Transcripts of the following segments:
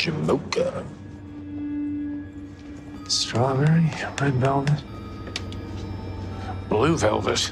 Mocha. Strawberry, red velvet, blue velvet.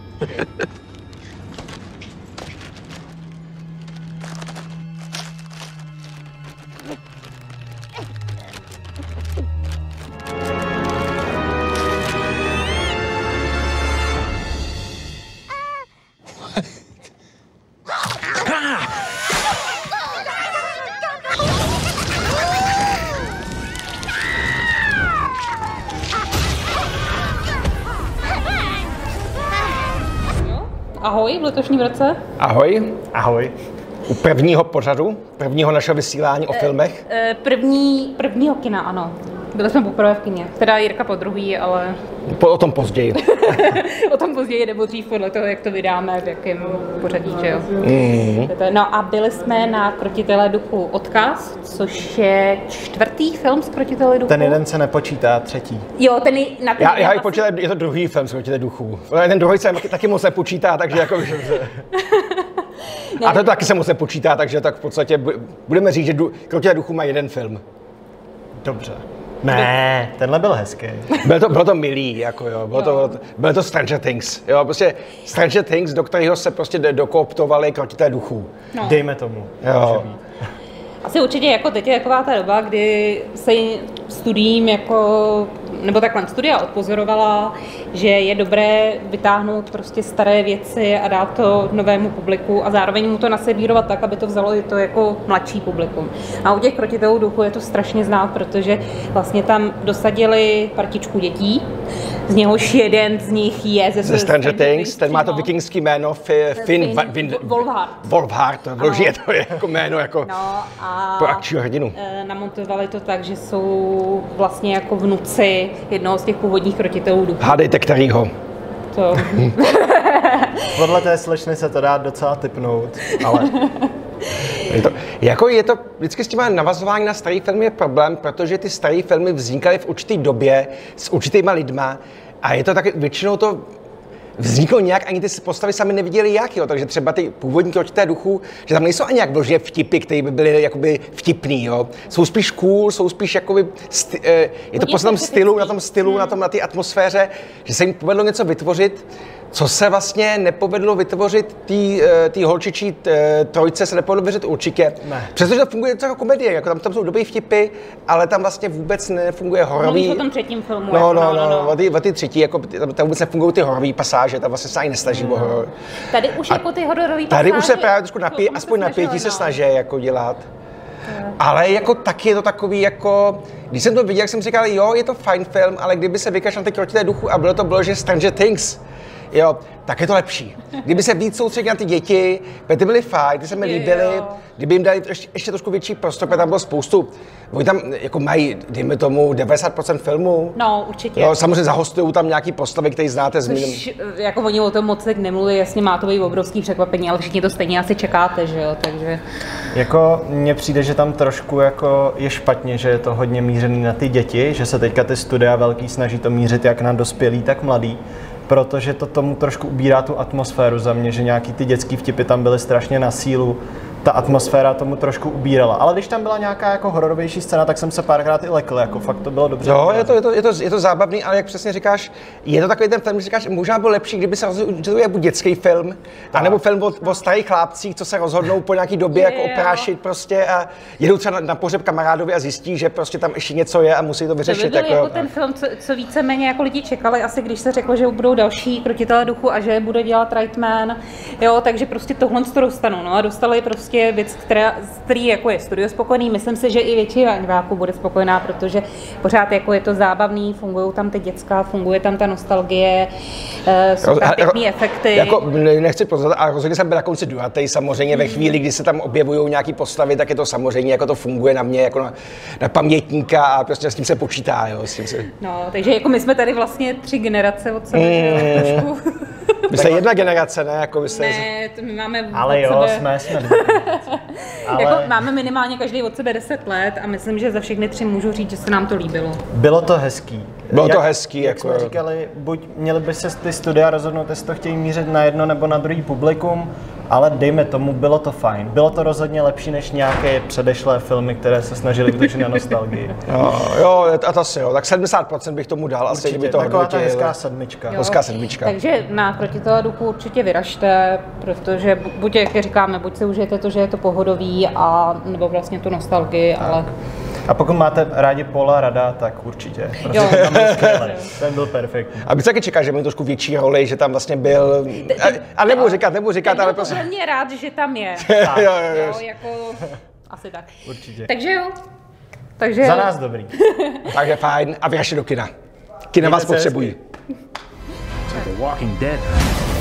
Ahoj v letošním roce. Ahoj. Ahoj. U prvního pořadu, prvního našeho vysílání o filmech. Prvního kina, ano. Byli jsme poprvé v kině. Teda Jirka po druhý, ale... O tom později. O tom později nebo dřív podle toho, jak to vydáme, v jakém pořadí, že jo. No a byli jsme na Krotitele duchu Odkaz, což je čtvrtý film z Krotitele duchu. Ten jeden se nepočítá, třetí. Jo, ten na ten Já ji počítám, je to druhý film z Krotitele duchů. Ten druhý se taky moc nepočítá, takže jako... A to taky se moc nepočítá, takže tak v podstatě budeme říct, že Krotitele duchů má jeden film. Dobře. Ne, tenhle byl hezký. Bylo to milý, jako jo. Bylo to Stranger Things. Jo, prostě Stranger Things, do kterého se prostě dokooptovali Krotitelé duchů. No. Dejme tomu. Jo. Asi určitě jako teď je taková ta doba, kdy se studiím jako, nebo takhle studia odpozorovala, že je dobré vytáhnout prostě staré věci a dát to novému publiku a zároveň mu to naservírovat tak, aby to vzalo i to jako mladší publikum. A u těch Krotitelů duchu je to strašně znát, protože vlastně tam dosadili partičku dětí, z něhož jeden z nich je ze Stranger Things, ten má to vikingský jméno Finn Wolfhard, vložně to je jako jméno jako pro akčního hrdinu. Namontovali to tak, že jsou vlastně jako vnuci jednoho z těch původních Krotitelů duchu. Hádejte kterýho. To... Podle té slečny se to dá docela tipnout, ale... je to vždycky s tím navazování na starý film je problém, protože ty staré filmy vznikaly v určité době s určitýma lidma a je to tak, většinou to vzniklo nějak, ani ty postavy sami neviděli jak, jo, takže třeba ty původní Krotitelé duchů, že tam nejsou ani jak vložně vtipy, které by byly jakoby vtipný, jo. Jsou spíš cool, jsou spíš jakoby, je to prostě na tom na té atmosféře, že se jim povedlo něco vytvořit, co se vlastně nepovedlo vytvořit tý holčičí trojce, se nepovedlo vytvořit určitě. Přestože to funguje jako komedie, jako tam jsou dobrý vtipy, ale tam vlastně vůbec nefunguje horový. Mluvíš o tom třetím filmu. O ty třetí, jako tam vůbec nefungují ty horový pasáže, tam vlastně se ani nesnaží o horor. Tady už jako ty hororový pasáže. Tady už se právě trošku aspoň napětí se snaží jako dělat. Ale jako taky je to takový jako, když jsem to viděl, jak jsem říkal, jo, je to fajn film, ale kdyby se vykašlal ty Krotitelé duchu a bylo, že Stranger Things, jo, tak je to lepší. Kdyby se víc soustředili na ty děti, ty byly fajn, ty se mi líbily, kdyby jim dali ještě trošku větší prostor, protože tam bylo spoustu, oni tam jako mají, dejme tomu, 90% filmů. No, určitě. Jo, samozřejmě zahostují tam nějaký postavy, které znáte z minulého. Jako oni o tom moc tak nemluví, jasně má to být obrovský překvapení, ale všichni to stejně asi čekáte, že jo, takže... Jako mně přijde, že tam trošku jako je špatně, že je to hodně mířený na ty děti, že se teďka ty studia velký snaží to mířit jak na dospělý, tak mladý. Protože to tomu trošku ubírá tu atmosféru za mě, že nějaký ty dětský vtipy tam byly strašně na sílu. Ta atmosféra tomu trošku ubírala. Ale když tam byla nějaká jako hororovější scéna, tak jsem se párkrát i lekl, jako fakt to bylo dobře. Jo, je to zábavný, ale jak přesně říkáš, je to takový ten film, že říkáš, možná byl lepší, kdyby se rozhodl, že to je buď dětský film, anebo film o starých chlápcích, co se rozhodnou po nějaký době jako oprášit prostě a jedou třeba na pohřeb kamarádovi a zjistí, že prostě tam ještě něco je a musí to vyřešit. To by byl jako ten film, co víceméně jako lidi čekali, asi když se řeklo, že budou další Krotitelé duchu a že bude dělat Reitman, jo, takže prostě tohle to dostanou, no a dostali prostě věc, který jako je studio spokojený. Myslím si, že i většina diváků bude spokojená, protože pořád jako je to zábavný, fungují tam ty děcka, funguje tam ta nostalgie, jsou tam pěkný efekty. Jako nechci pozvat, ale rozhodně jsem byl na konci duhatej, samozřejmě ve chvíli, kdy se tam objevují nějaký postavy, tak je to samozřejmě, jako to funguje na mě, jako na pamětníka a prostě s tím se počítá, jo. No, takže jako my jsme tady vlastně 3 generace od sebe, trošku. Vy jste jedna generace, ne? Jako vy jste... Ne, to my máme ale jo, jsme ale... Jako máme minimálně každý od sebe 10 let a myslím, že za všechny 3 můžu říct, že se nám to líbilo. Bylo to hezký. Bylo to hezký. Jak jsme říkali, buď měli by se ty studia rozhodnout, jestli to chtějí mířit na jedno nebo na druhý publikum, ale dejme tomu, bylo to fajn. Bylo to rozhodně lepší než nějaké předešlé filmy, které se snažili útočit na nostalgii. Jo, a to asi jo. Tak 70% bych tomu dal. Asi, kdyby to taková ta hodnotil. hezká sedmička. Hezká sedmička. Takže proti toho duchu určitě vyražte, protože buď, jak říkáme, buď si užijete to, že je to pohodový, a nebo vlastně tu nostalgii, ale... A pokud máte rádi Paula Rada, tak určitě. Prostě tam byl skvělý. Ten byl perfektní. A bych taky čekal, že měl trošku větší roli, že tam vlastně byl... A nebudu říkat, ale prostě... Ten byl rád, že tam je. jo, Jako... Asi tak. Určitě. Takže jo. Takže... Za nás dobrý. Takže fajn. A vyražte do kina. Kina vás potřebují. The Walking Dead.